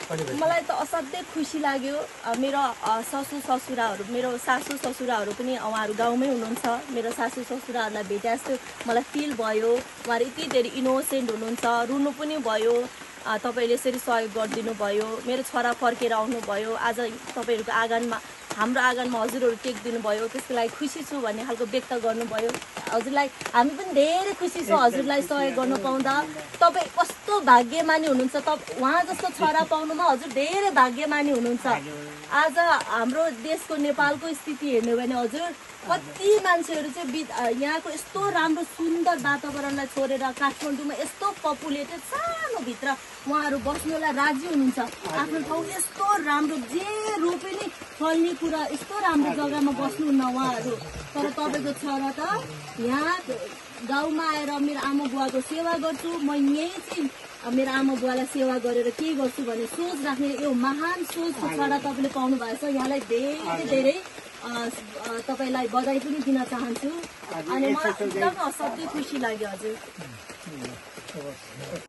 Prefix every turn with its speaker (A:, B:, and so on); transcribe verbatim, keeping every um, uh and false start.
A: मलाई त असाध्यै खुसी लाग्यो। मेरो ससु ससुराहरू मेरो सासु ससुराहरू पनि उहाँहरू गाउँमै हुनुहुन्छ। मेरो सासु ससुराहरूलाई भेटे जस्तो मलाई फिल भयो। उहाँहरू यति धेरै इनोसेन्ट हुनुहुन्छ, रुनु पनि भयो। तपाईँले यसरी सहयोग गरिदिनु भयो। मेरो छोरा फर्केर आउनुभयो। आज तपाईँहरूको आँगनमा हाम्रो आँगनमा हजुरहरू टेक्दिनु भयो, त्यसको लागि खुसी छु भन्ने खालको व्यक्त गर्नुभयो। हजुरलाई हामी पनि धेरै खुसी छौँ हजुरलाई सहयोग गर्नु पाउँदा। तपाईँ कस्तो भाग्यमानी हुनुहुन्छ। तप उहाँ जस्तो छोरा पाउनुमा हजुर धेरै भाग्यमानी हुनुहुन्छ। आज हाम्रो देशको नेपालको स्थिति हेर्नु भने हजुर कति मान्छेहरू चाहिँ यहाँको यस्तो राम्रो सुन्दर वातावरणलाई छोडेर काठमाडौँमा यस्तो पपुलेटेड सानो भित्र उहाँहरू बस्नुलाई राजी हुनुहुन्छ। आफ्नो ठाउँ यस्तो राम्रो जे रोपे नि फल्ने कुरा यस्तो राम्रो जग्गामा बस्नुहुन्न उहाँहरू। तर तपाईँको छोरा त यहाँ गाउँमा आएर मेरो आमा बुवाको सेवा गर्छु, म यहीँ चाहिँ मेरो आमा बुवालाई सेवा गरेर के गर्छु भन्ने सोच राख्ने यो महान सोचको छोरा तपाईँले पाउनु भएको छ। यहाँलाई धेरै धेरै तपाईँलाई बधाई पनि दिन चाहन्छु। अनि मलाई एकदम असाध्यै खुसी लाग्यो हजुर।